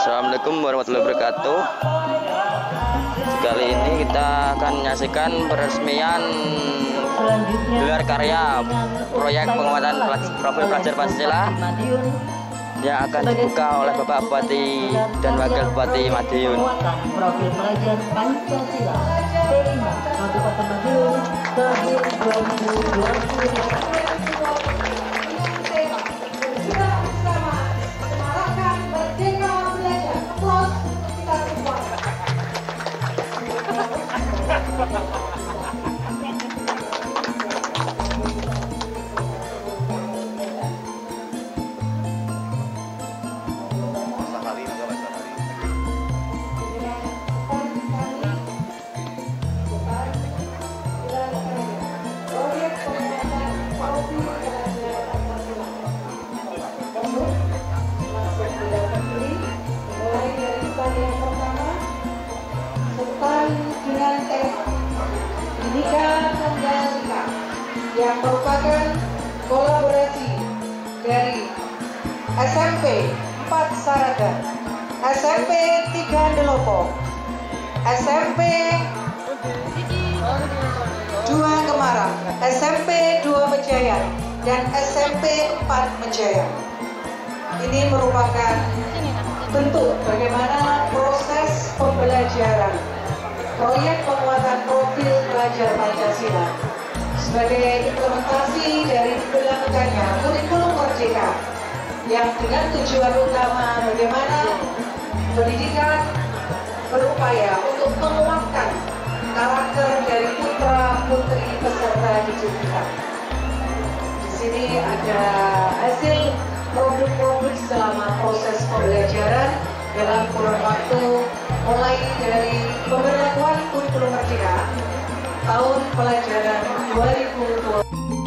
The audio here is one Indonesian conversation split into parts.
Assalamualaikum warahmatullahi wabarakatuh. Kali ini kita akan menyaksikan peresmian gelar karya proyek penguatan profil pelajar Pancasila yang akan dibuka oleh Bapak Bupati dan Wakil Bupati Madiun. Profil pelajar Pancasila Kabupaten Madiun tahun 2020. Yang merupakan kolaborasi dari SMP 4 Saraga, SMP 3 Ndelopo, SMP 2 Kemarang, SMP 2 Mejayan, dan SMP 4 Mejayan. Ini merupakan bentuk bagaimana proses pembelajaran proyek penguatan profil pelajar Pancasila sebagai implementasi dari diberlakukannya kurikulum merdeka yang dengan tujuan utama bagaimana pendidikan berupaya untuk menguatkan karakter dari putra-putri peserta didik kita. Di sini ada hasil produk-produk selama proses pembelajaran dalam kurun waktu mulai dari pemberlakuan kurikulum merdeka tahun pelajaran 2020.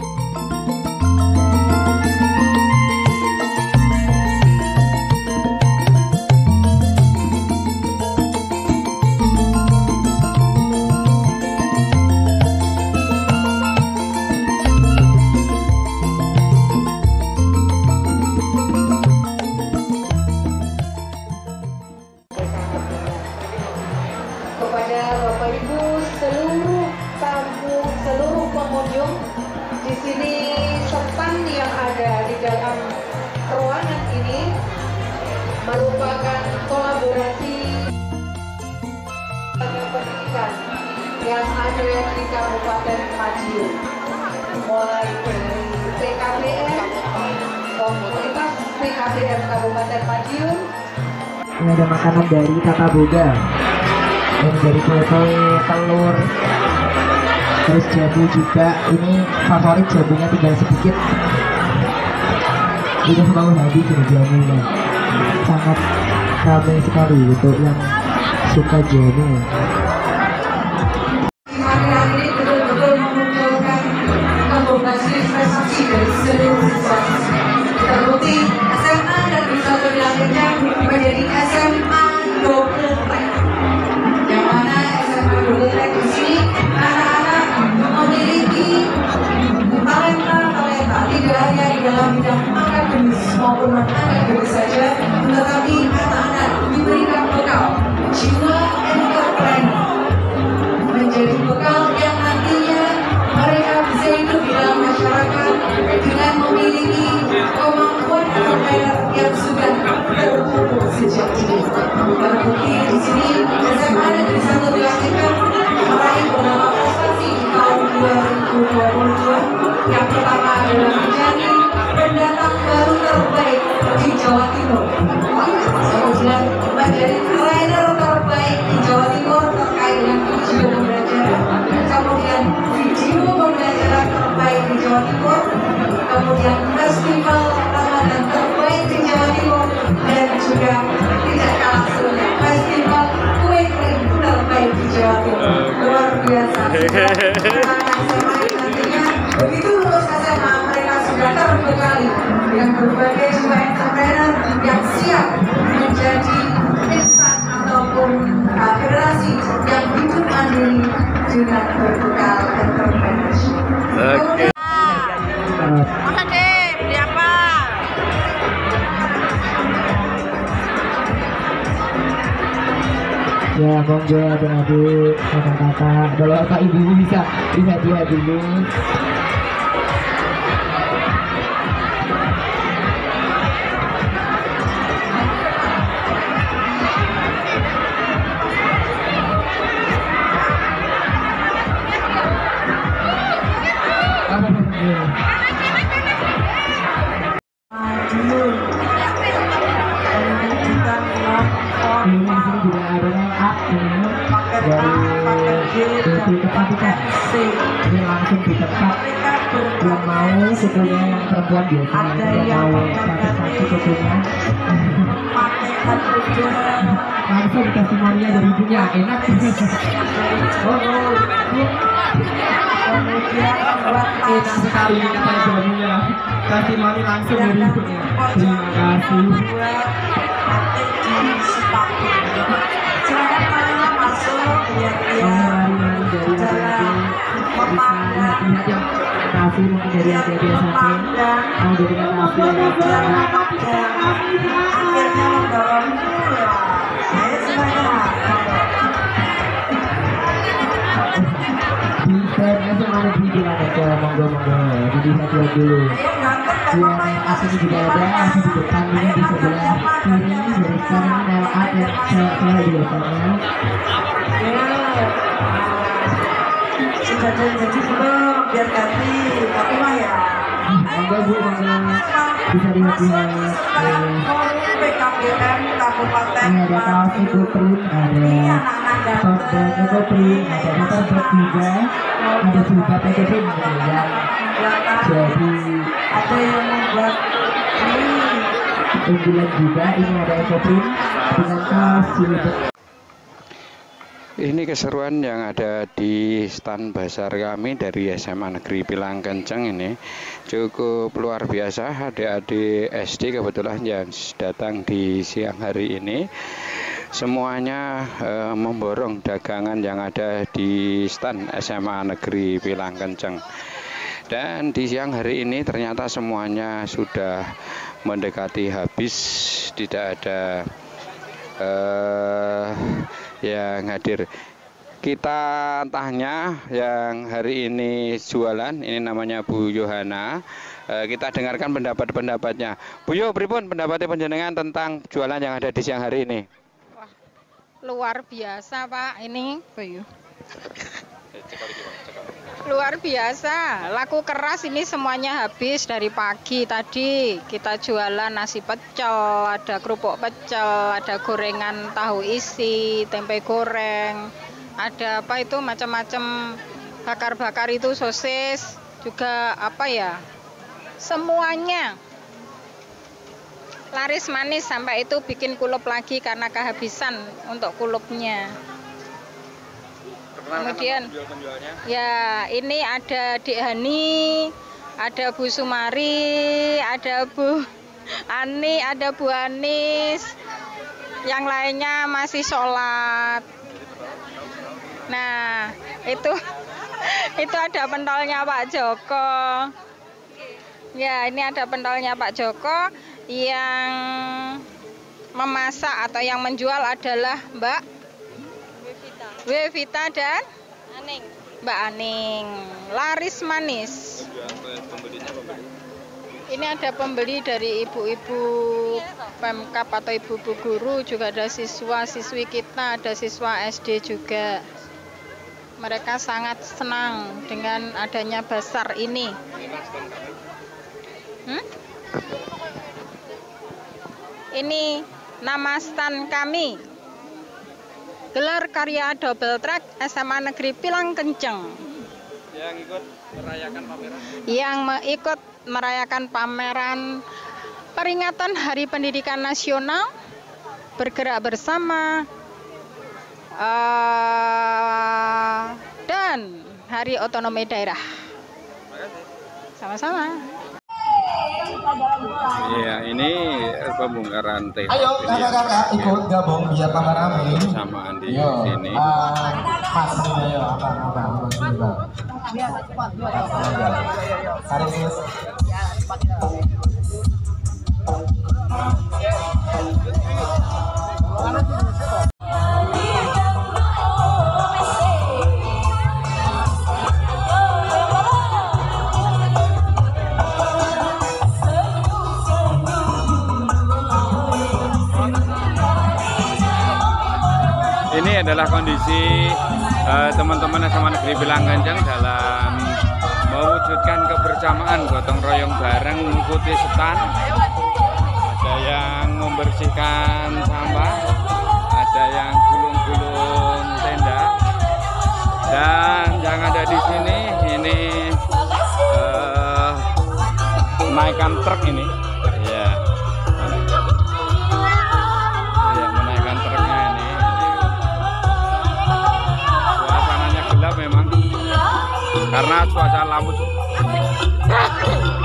Kepada Bapak Ibu seluruh tamu, seluruh pengunjung di sini, stand yang ada di dalam ruangan ini merupakan kolaborasi pendidikan yang ada di Kabupaten Madiun, mulai dari PKBM, komunitas PKBM Kabupaten Madiun. Ini ada makanan dari Tata Boga, dan dari kue telur, terus jamu juga. Ini favorit jamunya, tinggal sedikit udah mau habis ini jamunya. Sangat ramai sekali untuk yang suka jamu. Hari ini betul-betul mengumpulkan kombinasi prestasi dari seluruh siswa. Terbukti SMA dan bisa berlanjutnya menjadi SMA double track. Yang mana SMA double track di sini anak-anak memiliki talenta tidak hanya di dalam bidang akademis maupun non akademis saja, tetapi anak-anak diberikan bekal jiwa entrepreneur, menjadi bekal yang nantinya mereka bisa hidup di dalam masyarakat dengan memiliki kemampuan entrepreneur yang sudah terpupuk sejak dini. Terbukti di sini SMA Negeri 1 Diaktifkan meraih beberapa prestasi di tahun 2022. Yang pertama adalah menjadi pendatang baru terbaik di Jawa Timur. Kemudian menjadi trainer terbaik di Jawa Timur terkait dengan video pembelajaran. Kemudian video pembelajaran terbaik di Jawa Timur. Kemudian festival Ramadan terbaik di Jawa Timur, dan juga tidak kalah serunya festival kue kering terbaik di Jawa Timur. Luar biasa. Begitu lulus SMA, mereka sudah terbekali dengan berbagai jiwa entrepreneur yang siap menjadi insan ataupun generasi yang hidup mandiri dengan berbekal entrepreneurship. Mana deh, beli apa? Ya monggo adik-adik, kakak-kakak, kalau kak ibu bisa dia dulu. Ini langsung di tempat yang mau sukunya yang perempuan biasanya yang mau sakit-sakit sukunya langsung dikasih maunya dari ibunya enak. Enak sekali kata jamunya, kasih mau langsung dari ibunya. Terima kasih. Kasih mungkin dari adik-adik SMP mau jadikan kafe akhirnya membawa desainnya sih mana dibilang aja monggo jadi satu dulu yang asli juga ada asli di depan ini di sebelah kiri dari sekarang rel A dan saya di depannya sudah jadi belum biar ganti tapi mah ya monggo bu monggo bisa dilihat PKBM Kabupaten ini ada kaos ekoprint ada tote ekoprint ada motorbike juga ada jilbab ekoprint ya jadi ada yang membuat ini unggulan juga ini ada ekoprint dengan kaos jilbab. Ini keseruan yang ada di stand bazar kami dari SMA Negeri Pilang Kenceng ini cukup luar biasa. Adik-adik SD kebetulan yang datang di siang hari ini semuanya memborong dagangan yang ada di stand SMA Negeri Pilang Kenceng. Dan di siang hari ini ternyata semuanya sudah mendekati habis, tidak ada yang hadir. Kita tanya yang hari ini jualan, ini namanya Bu Yohana. Kita dengarkan pendapat-pendapatnya. Bu Yo, pripun pendapatnya panjenengan tentang jualan yang ada di siang hari ini? Wah, luar biasa Pak, ini Bu Yo. Luar biasa, laku keras ini semuanya habis dari pagi tadi. Kita jualan nasi pecel, ada kerupuk pecel, ada gorengan tahu isi, tempe goreng, ada apa itu macam-macam bakar-bakar itu sosis, juga apa ya, semuanya laris manis sampai itu bikin kulup lagi karena kehabisan untuk kulupnya. Kemudian ya ini ada Dik Hani, ada Bu Sumari, ada Bu Ani, ada Bu Anis, yang lainnya masih sholat. Nah itu ada pentolnya Pak Joko. Ya ini ada pentolnya Pak Joko. Yang memasak atau yang menjual adalah Mbak Wevita dan Mbak Aning, laris manis. Ini ada pembeli dari ibu-ibu Pemkap atau ibu-ibu guru, juga ada siswa-siswi kita, ada siswa SD juga. Mereka sangat senang dengan adanya bazar ini. Ini nama stand kami. Gelar karya double track SMA Negeri Pilang Kenceng. Yang ikut merayakan pameran. Yang ikut merayakan pameran peringatan Hari Pendidikan Nasional, bergerak bersama, dan Hari Otonomi Daerah. Sama-sama. Iya, ini pembongkaran teh. Ayo kakak-kakak ikut gabung biar tambah rame. Samaan di sini. Mas, ayo abang. Tarik, Ini adalah kondisi teman-teman SMA Negeri Pilangkenceng dalam mewujudkan kebersamaan gotong royong bareng mengikuti setan. Ada yang membersihkan sampah, ada yang gulung-gulung tenda, dan yang ada di sini ini menaikkan truk ini, ya, menaikkan truknya ini. Suasananya gelap memang karena cuaca lampu.